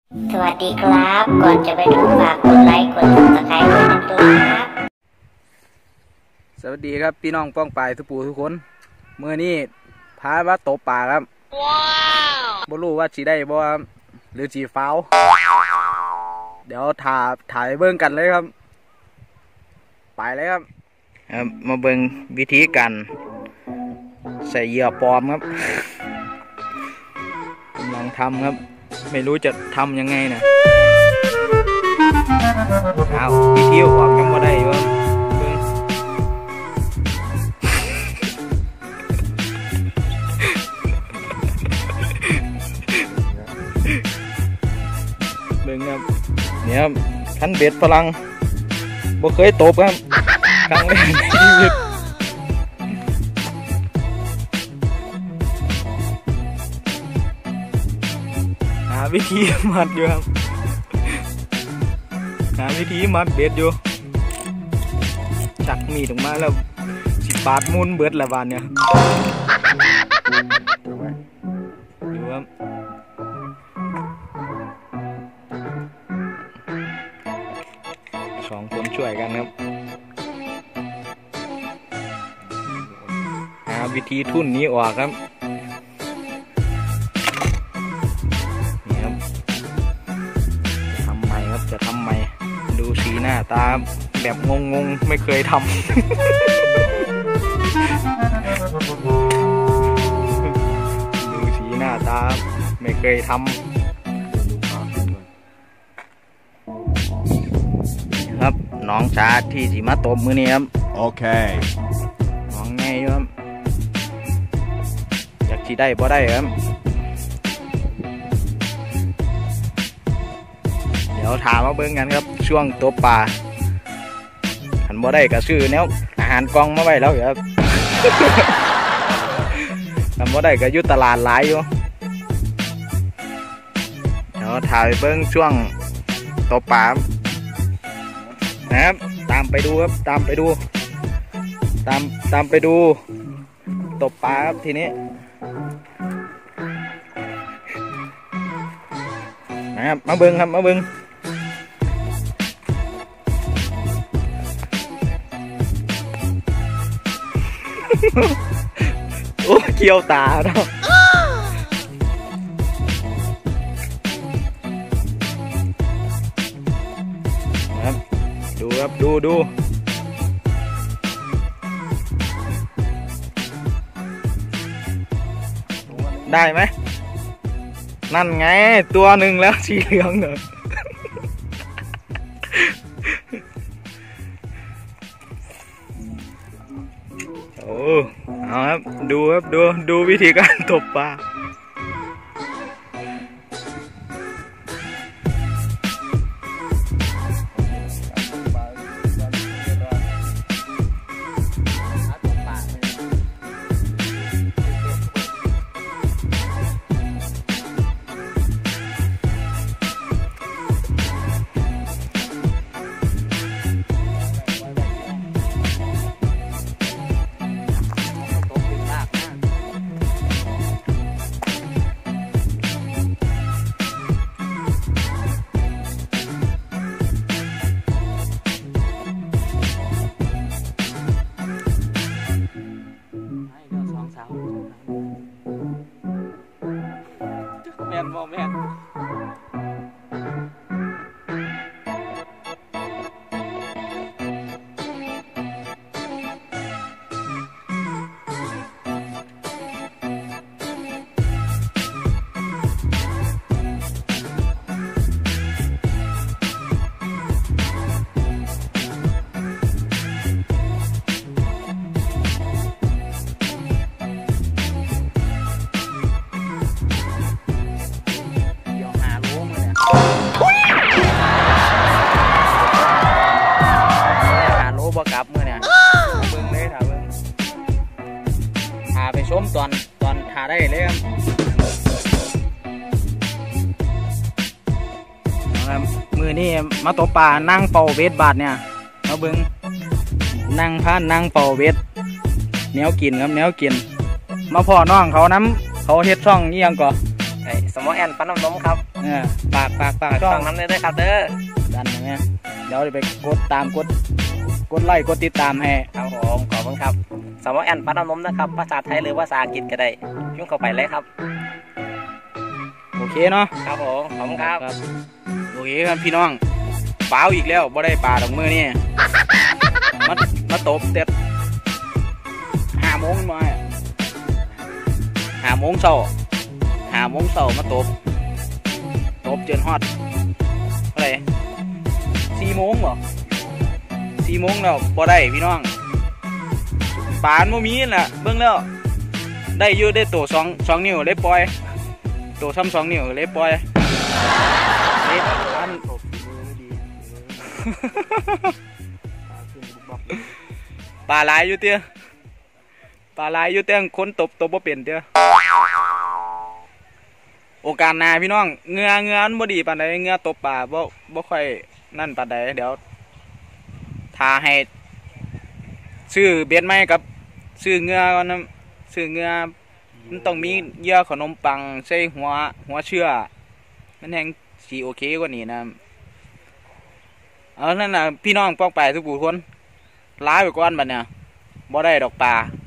สวัสดีครับก่อนจะไปดูฝากกดไลค์กดติดตามด้วยนะครับสวัสดีครับพี่น้องป้องปลายทุกปู่ทุกคนเมื่อนี้พามาตบป่าครับว้าวบ่รู้ว่าสีได้บ่หรือสีฟ้าวเดี๋ยวถ่ายเบิ่งกันเลยครับไปเลยครับมาเบิ่งวิธีการใส่เหยื่อปลอมครับกำลังทำครับไม่รู้จะทำยังไงนะเอาวิธีออกยังบ่ได้อยู่เบิ่งครับเนี่ยครับคันเบ็ดฝรั่งบ่เคยตบครับครั้งแรกในชีวิตหาวิธีมัดอยู่ครับหาวิธีมัดเบ็ดอยู่ชักมีดออกมาแล้วสิปาดมุนเบิดละวันเนี่ยดูครับสองคนช่วยกันครับหาวิธีทุ่นนี้ออกครับนี่ครับจะทำไมครับจะทำไมดูสีหน้าตาแบบงงๆไม่เคยทำ ดูสีหน้าตาไม่เคยทำครับน้องชาที่สีมาตบมือนี้ครับโอเคน้องไงครับอยากสีได้บ่ได้ครับเดี๋ยวถามมาเบิ่งกันครับช่วงตบปลาหันบ่ได้ก็ซื้อแนวอาหารกองมาไว้แล้วครับ ทำบ่ได้ก็อยู่ตลาดหลายอยู่เดี๋ยวถ่ายเบิ่งช่วงตบปลานะครับตามไปดูครับตามไปดูตบปลาครับทีนี้นะครับมาเบิ่งครับมาเบิ่งโอ้เกี่ยวตาเนาะครับดูครับดูได้ไหมนั่นไงตัวหนึ่งแล้วสีเหลืองเนอะโอ้เอาครับดูครับดูวิธีการตบปลาแม่นบ่แม่นบ่กลับมือเนี่ยเบิ่งเลยถ่าเบิ่งถ่าไปชมตอนถ่าได้เลยครับมือนี่มาตบป่านั่งเป่าเวทบาทเนี่ยมาเบิ่งนั่งเป่าเวทแนวกินครับแนวกินมาพ่อน้องเขาน้ำเขาเฮ็ดช่องนี่ยังก่อไอ้สมอแอนปันน้ำนมครับฝากช่ช่ออง งนั้นเลยด้วยครับเด้อดันนะเดี๋ยวจะไปกดไลค์กดติดตามให้ครับผมขอบคุณครับสมอแอนปันน้ำนมนะครับภาษาไทยหรือภาษาอังกฤษก็ได้ยุ่งเข้าไปเลยครับโอเคเนาะครับผมขอบคุณครับโอเคครับพี่น้องเปล่าอีกแล้วบ่ได้ปลาดอกมือนี่มาตบเต็ด5 โมงมา5 โมงเช้ามาตบเจนฮอดอะไร4 โมงบ่4 โมงแล้วบ่ได้พี่น้องปานบ่มีน่ะเบิ่งแล้วได้อยู่ได้โต2 นิ้วเลยปล่อยโตซ้ำ2 นิ้วเลยปล่อยเล็ดปานปลาหลายอยู่เตี้ยคนตบบ่เป็นเตี้ยโอกาสหน้าพี่น้องเงือมันบ่ดีปานใดเงือตบปลาบ่ค่อยนั่นปานใดเดี๋ยวทาให้ซื้อเบ็ดใหม่กับซื้อเงือก่อนนะซื้อเงือมันต้องมีเหยื่อขนมปังใส่หัวเชื่อมันแฮงสิโอเคกว่านี้นะเอานั่นน่ะพี่น้องป้องไปทุกผู้คนลาไปก่อนบัดเนี่ยบ่ได้ดอกปลา